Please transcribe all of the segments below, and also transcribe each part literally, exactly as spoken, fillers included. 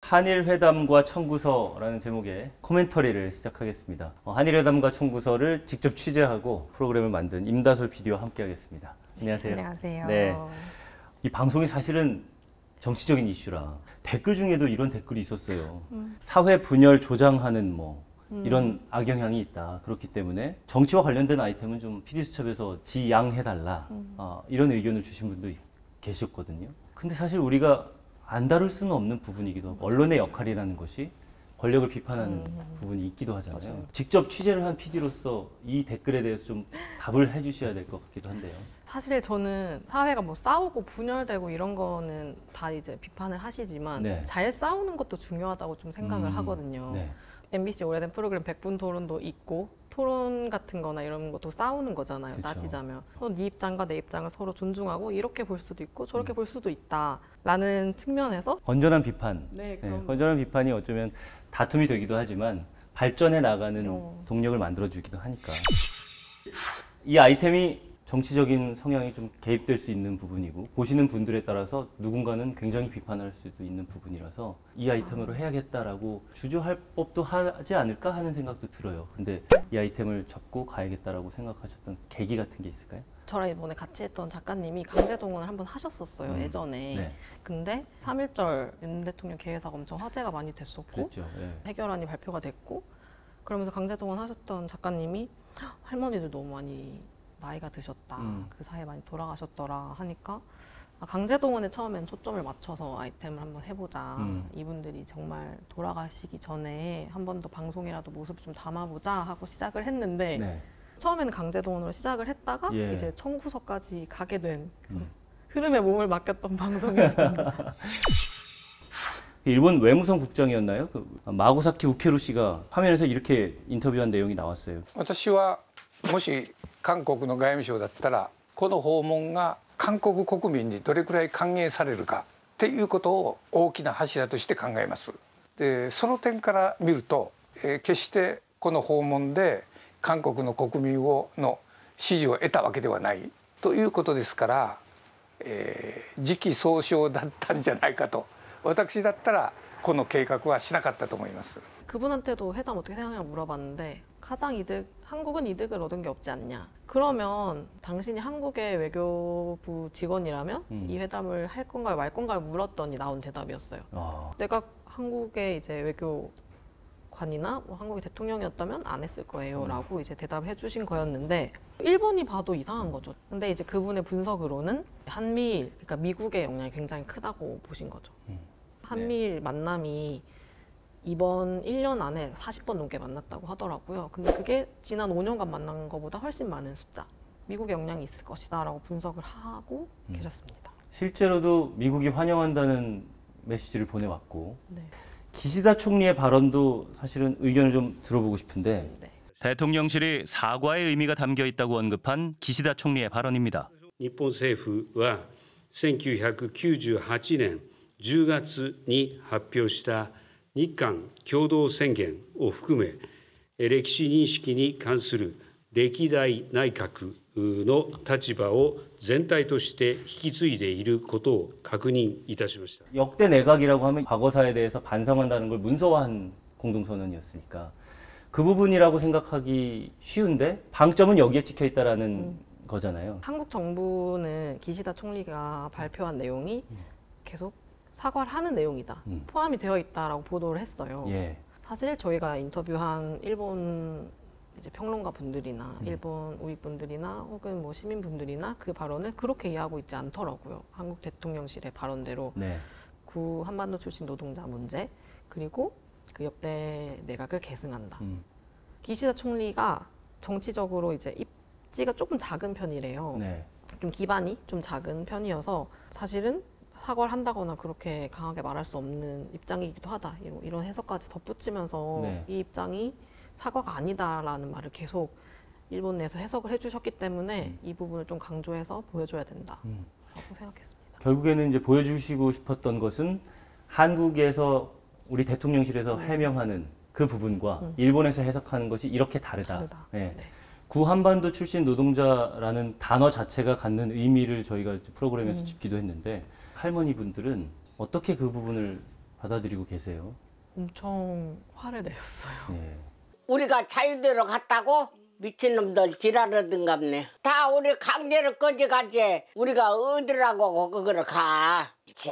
한일 회담과 청구서라는 제목의 코멘터리를 시작하겠습니다. 어, 한일 회담과 청구서를 직접 취재하고 프로그램을 만든 임다솔 피디와 함께하겠습니다. 안녕하세요. 안녕하세요. 네, 이 방송이 사실은 정치적인 이슈라 댓글 중에도 이런 댓글이 있었어요. 음. 사회 분열 조장하는 뭐 음. 이런 악영향이 있다. 그렇기 때문에 정치와 관련된 아이템은 좀 피디수첩에서 지양해달라. 음. 어, 이런 의견을 주신 분도 계셨거든요. 근데 사실 우리가 안 다룰 수는 없는 부분이기도 하고 언론의 역할이라는 것이 권력을 비판하는 음. 부분이 있기도 하잖아요. 맞아요. 직접 취재를 한 피디로서 이 댓글에 대해서 좀 답을 해주셔야 될 것 같기도 한데요. 사실 저는 사회가 뭐 싸우고 분열되고 이런 거는 다 이제 비판을 하시지만 네. 잘 싸우는 것도 중요하다고 좀 생각을 음. 하거든요. 네. 엠비씨 오래된 프로그램 백 분 토론도 있고 토론 같은 거나 이런 것도 싸우는 거잖아요. 그쵸. 따지자면 어, 네 입장과 내 입장을 서로 존중하고 이렇게 볼 수도 있고 저렇게 음. 볼 수도 있다라는 측면에서 건전한 비판, 네, 네, 건전한 비판이 어쩌면 다툼이 되기도 하지만 발전해 나가는 어. 동력을 만들어주기도 하니까 이 아이템이 정치적인 성향이 좀 개입될 수 있는 부분이고 보시는 분들에 따라서 누군가는 굉장히 비판할 수도 있는 부분이라서 이 아이템으로 해야겠다라고 주저할 법도 하지 않을까 하는 생각도 들어요. 근데 이 아이템을 접고 가야겠다라고 생각하셨던 계기 같은 게 있을까요? 저랑 이번에 같이 했던 작가님이 강제동원을 한번 하셨었어요. 음. 예전에. 네. 근데 삼일절 윤 대통령 개회사가 엄청 화제가 많이 됐었고 그랬죠. 네. 해결안이 발표가 됐고 그러면서 강제동원 하셨던 작가님이 할머니들 너무 많이 나이가 드셨다. 음. 그 사이에 많이 돌아가셨더라 하니까 아, 강제동원에 처음엔 초점을 맞춰서 아이템을 한번 해보자. 음. 이분들이 정말 돌아가시기 전에 한 번 더 방송이라도 모습 좀 담아보자 하고 시작을 했는데 네. 처음에는 강제동원으로 시작을 했다가 예. 이제 청구서까지 가게 된 음. 흐름에 몸을 맡겼던 방송이었습니다. 일본 외무성 국장이었나요? 그 마고사키 우케루 씨가 화면에서 이렇게 인터뷰한 내용이 나왔어요. 私はもし韓国の外務省だったらこの訪問が韓国国民にどれくらい歓迎されるかっていうことを大きな柱として考えます。でその点から見ると、えー、決してこの訪問で韓国の国民をの支持を得たわけではないということですから、えー、時期尚早だったんじゃないかと私だったらこの計画はしなかったと思います。 그분한테도 회담 어떻게 생각하냐고 물어봤는데 가장 이득, 한국은 이득을 얻은 게 없지 않냐. 그러면 당신이 한국의 외교부 직원이라면 음. 이 회담을 할 건가요 말 건가요 물었더니 나온 대답이었어요. 아. 내가 한국의 이제 외교관이나 뭐 한국의 대통령이었다면 안 했을 거예요 음. 라고 이제 대답을 해주신 거였는데 일본이 봐도 이상한 거죠. 근데 이제 그분의 분석으로는 한미일, 그러니까 미국의 영향이 굉장히 크다고 보신 거죠. 음. 한미일 네. 만남이 이번 일 년 안에 사십 번 넘게 만났다고 하더라고요. 근데 그게 지난 오 년간 만난 것보다 훨씬 많은 숫자. 미국의 영향이 있을 것이다 라고 분석을 하고 음. 계셨습니다. 실제로도 미국이 환영한다는 메시지를 보내왔고 네. 기시다 총리의 발언도 사실은 의견을 좀 들어보고 싶은데 네. 대통령실이 사과의 의미가 담겨 있다고 언급한 기시다 총리의 발언입니다. 일본政府はせんきゅうひゃくきゅうじゅうはちねんじゅうがつに発表した日韓共同宣言を含め歴史認識に関する歴代内閣の立場を全体として引き継いでいることを確認いたしました. 역대 내각이라고 하면 과거사에 대해서 반성한다는 걸 문서화한 공동선언이었으니까 그 부분이라고 생각하기 쉬운데 방점은 여기에 찍혀 있다라는 음. 거잖아요. 한국 정부는 기시다 총리가 발표한 내용이 음. 계속 사과를 하는 내용이다. 음. 포함이 되어 있다라고 보도를 했어요. 예. 사실 저희가 인터뷰한 일본 이제 평론가 분들이나 음. 일본 우익분들이나 혹은 뭐 시민분들이나 그 발언을 그렇게 이해하고 있지 않더라고요. 한국 대통령실의 발언대로 네. 구 한반도 출신 노동자 문제 그리고 그 역대 내각을 계승한다. 음. 기시다 총리가 정치적으로 이제 입지가 조금 작은 편이래요. 네. 좀 기반이 좀 작은 편이어서 사실은 사과를 한다거나 그렇게 강하게 말할 수 없는 입장이기도 하다. 이런, 이런 해석까지 덧붙이면서 네. 이 입장이 사과가 아니다라는 말을 계속 일본 내에서 해석을 해주셨기 때문에 음. 이 부분을 좀 강조해서 보여줘야 된다라고 음. 생각했습니다. 결국에는 이제 보여주시고 싶었던 것은 한국에서 우리 대통령실에서 음. 해명하는 그 부분과 음. 일본에서 해석하는 것이 이렇게 다르다. 다르다. 네. 네. 구한반도 출신 노동자라는 단어 자체가 갖는 의미를 저희가 프로그램에서 음. 짚기도 했는데 할머니 분들은 어떻게 그 부분을 받아들이고 계세요? 엄청 화를 내셨어요. 예. 우리가 자유대로 갔다고? 미친놈들 지랄하던갑네. 다 우리 강제로 꺼져가지. 우리가 어디라고 그거를 가. 제일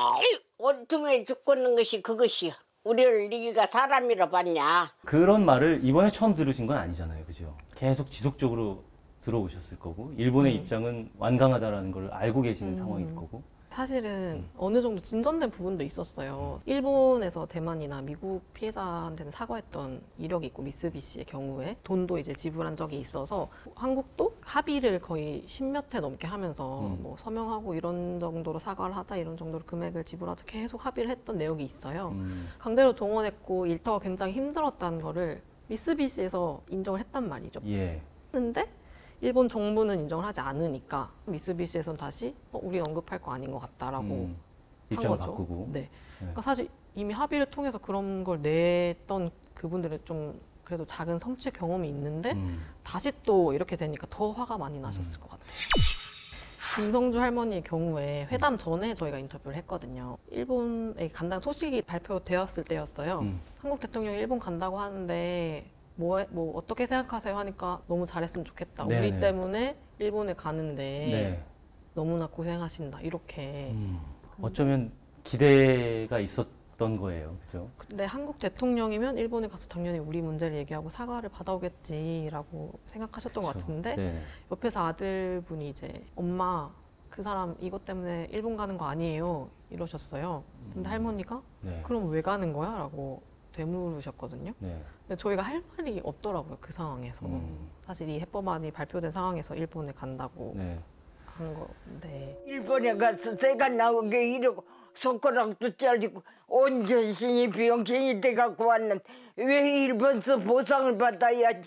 온통에 죽고 있는 것이 그것이야. 우리를 네가 사람이라 봤냐. 그런 말을 이번에 처음 들으신 건 아니잖아요. 그죠? 계속 지속적으로 들어오셨을 거고 일본의 음. 입장은 완강하다라는 걸 알고 계시는 음. 상황일 거고. 사실은 어느 정도 진전된 부분도 있었어요. 일본에서 대만이나 미국 피해자한테는 사과했던 이력이 있고 미쓰비시의 경우에 돈도 이제 지불한 적이 있어서 한국도 합의를 거의 십몇 회 넘게 하면서 음. 뭐 서명하고 이런 정도로 사과를 하자 이런 정도로 금액을 지불하자 계속 합의를 했던 내용이 있어요. 음. 강제로 동원했고 일터가 굉장히 힘들었다는 거를 미쓰비시에서 인정을 했단 말이죠. 예. 했는데 일본 정부는 인정을 하지 않으니까 미쓰비시에서는 다시 어, 우리 언급할 거 아닌 것 같다라고 음. 한 입장을 거죠. 바꾸고. 네. 그러니까 사실 이미 합의를 통해서 그런 걸 냈던 그분들은 좀 그래도 작은 성취 경험이 있는데 음. 다시 또 이렇게 되니까 더 화가 많이 나셨을 것 같아요. 김성주 할머니의 경우에 회담 전에 저희가 인터뷰를 했거든요. 일본에 간다는 소식이 발표되었을 때였어요. 음. 한국 대통령이 일본 간다고 하는데 뭐, 뭐 어떻게 생각하세요 하니까 너무 잘했으면 좋겠다. 네네. 우리 때문에 일본에 가는데 네. 너무나 고생하신다. 이렇게. 음. 어쩌면 기대가 있었던 거예요. 그죠? 근데 한국 대통령이면 일본에 가서 당연히 우리 문제를 얘기하고 사과를 받아오겠지라고 생각하셨던 것 그렇죠. 같은데 네. 옆에서 아들분이 이제 엄마 그 사람 이것 때문에 일본 가는 거 아니에요 이러셨어요. 근데 할머니가 네. 그럼 왜 가는 거야? 라고 되물으셨거든요. 네. 근데 저희가 할 말이 없더라고요. 그 상황에서. 음. 사실 이 해법안이 발표된 상황에서 일본에 간다고 네. 한 건데 일본에 가서 새가 나오게 이러고 손가락도 잘리고 온 전신이 병신이 돼갖고 왔는데 왜 일본서 보상을 받아야지.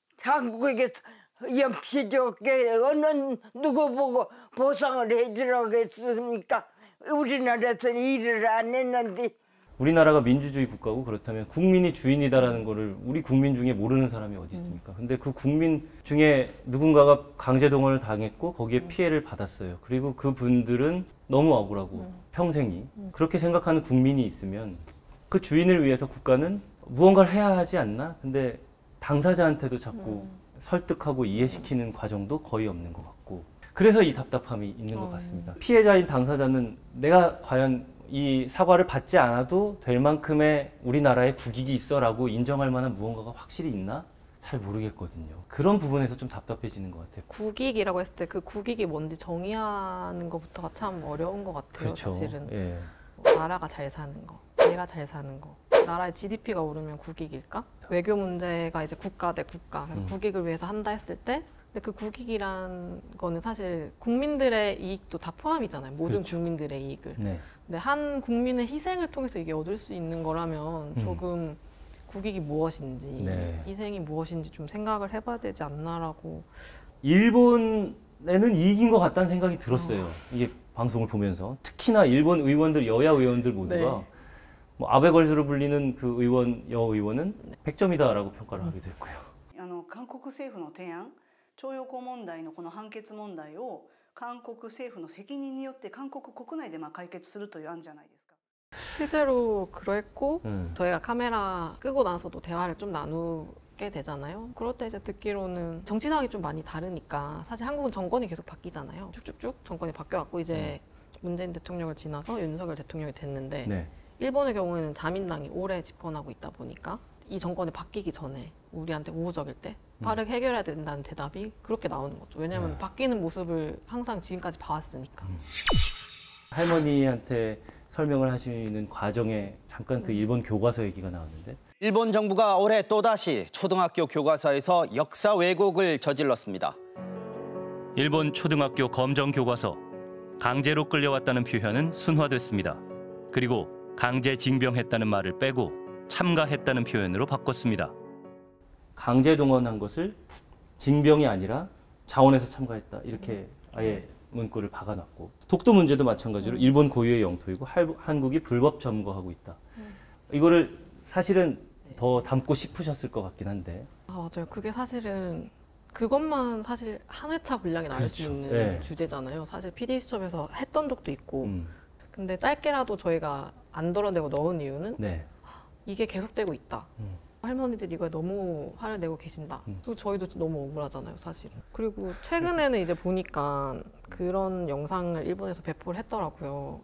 한국에서 염치 좋게 어느 누구 보고 보상을 해주라고 했습니까? 우리나라에서 일을 안 했는데. 우리나라가 민주주의 국가고 그렇다면 국민이 주인이다라는 거를 우리 국민 중에 모르는 사람이 어디 있습니까? 근데 그 국민 중에 누군가가 강제 동원을 당했고 거기에 피해를 받았어요. 그리고 그 분들은 너무 억울하고 평생이 그렇게 생각하는 국민이 있으면 그 주인을 위해서 국가는 무언가를 해야 하지 않나? 근데 당사자한테도 자꾸 설득하고 이해시키는 과정도 거의 없는 것 같고 그래서 이 답답함이 있는 것 같습니다. 피해자인 당사자는 내가 과연 이 사과를 받지 않아도 될 만큼의 우리나라에 국익이 있어라고 인정할 만한 무언가가 확실히 있나? 잘 모르겠거든요. 그런 부분에서 좀 답답해지는 것 같아요. 국익이라고 했을 때 그 국익이 뭔지 정의하는 것부터가 참 어려운 것 같아요. 그렇죠. 사실은 예. 나라가 잘 사는 거, 내가 잘 사는 거. 나라의 지디피가 오르면 국익일까? 외교 문제가 이제 국가 대 국가, 그래서 음. 국익을 위해서 한다 했을 때 근데 그 국익이란 거는 사실 국민들의 이익도 다 포함이잖아요. 모든 그렇죠. 국민들의 이익을. 네. 근데 한 국민의 희생을 통해서 이게 얻을 수 있는 거라면 음. 조금 국익이 무엇인지, 네. 희생이 무엇인지 좀 생각을 해봐야 되지 않나라고. 일본에는 이익인 것 같다는 생각이 들었어요. 이게 방송을 보면서 특히나 일본 의원들, 여야 의원들 모두가 네. 뭐 아베걸스로 불리는 그 의원, 여 의원은 백 점이다라고 평가를 하기도 했고요. あの韓国政府の提案、徴用工問題のこの判決問題を韓国政府の責任によって韓国国内でまあ解決するという案じゃないですか。 실제로 그랬고 음. 저희가 카메라 끄고 나서도 대화를 좀 나누게 되잖아요. 그럴 때 이제 듣기로는 정치 상황이 좀 많이 다르니까 사실 한국은 정권이 계속 바뀌잖아요. 쭉쭉쭉 정권이 바뀌어갖고 이제 문재인 대통령을 지나서 윤석열 대통령이 됐는데 네. 일본의 경우에는 자민당이 오래 집권하고 있다 보니까 이 정권이 바뀌기 전에 우리한테 우호적일 때 빠르게 해결해야 된다는 대답이 그렇게 나오는 거죠. 왜냐하면 네. 바뀌는 모습을 항상 지금까지 봐왔으니까. 할머니한테 설명을 하시는 과정에 잠깐 그 일본 교과서 얘기가 나왔는데 일본 정부가 올해 또다시 초등학교 교과서에서 역사 왜곡을 저질렀습니다. 일본 초등학교 검정 교과서 강제로 끌려왔다는 표현은 순화됐습니다. 그리고 강제 징병했다는 말을 빼고 참가했다는 표현으로 바꿨습니다. 강제 동원한 것을 징병이 아니라 자원에서 참가했다 이렇게 아예 문구를 박아놨고 독도 문제도 마찬가지로 일본 고유의 영토이고 할, 한국이 불법 점거하고 있다. 이거를 사실은 더 담고 싶으셨을 것 같긴 한데 아 맞아요. 그게 사실은 그것만 사실 한 회차 분량이 나올 수 그렇죠. 있는 네. 주제잖아요. 사실 피디 수첩에서 했던 적도 있고 음. 근데 짧게라도 저희가 안 덜어내고 넣은 이유는 네. 이게 계속되고 있다. 음. 할머니들이 이거에 너무 화를 내고 계신다. 음. 그리고 저희도 너무 억울하잖아요, 사실은. 그리고 최근에는 이제 보니까 그런 영상을 일본에서 배포를 했더라고요.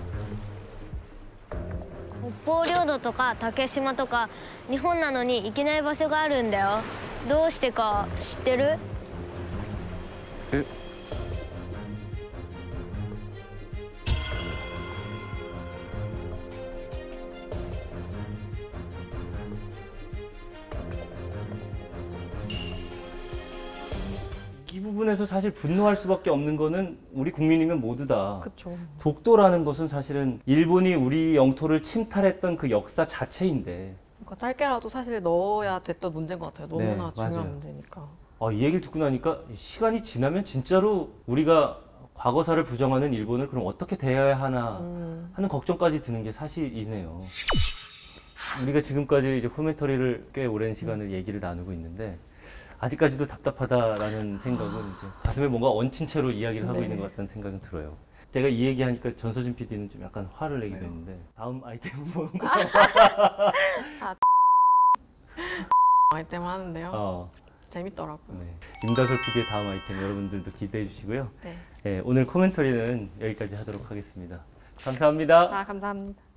北方領土とか竹島とか日本なのに行けない場所があるんだよ。どうしてか知ってる？ え 이 부분에서 사실 분노할 수밖에 없는 거는 우리 국민이면 모두 다 그쵸. 독도라는 것은 사실은 일본이 우리 영토를 침탈했던 그 역사 자체인데 그러니까 짧게라도 사실 넣어야 됐던 문제인 것 같아요. 너무나 네, 중요한 맞아요. 문제니까. 아, 이 얘기를 듣고 나니까 시간이 지나면 진짜로 우리가 과거사를 부정하는 일본을 그럼 어떻게 대해야 하나 음. 하는 걱정까지 드는 게 사실이네요. 우리가 지금까지 이제 코멘터리를 꽤 오랜 시간을 얘기를 나누고 있는데 아직까지도 답답하다라는 생각은 이제 가슴에 뭔가 얹힌 채로 이야기를 하고 네. 있는 것 같다는 생각은 들어요. 제가 이 얘기하니까 전서진 피디는 좀 약간 화를 내기도 했는데 다음 아이템은 뭔가 아이템을 하는데요. 어, 재밌더라고요. 네. 임다솔 피디의 다음 아이템 여러분들도 기대해 주시고요. 네. 네, 오늘 코멘터리는 여기까지 하도록 하겠습니다. 감사합니다. 아, 감사합니다.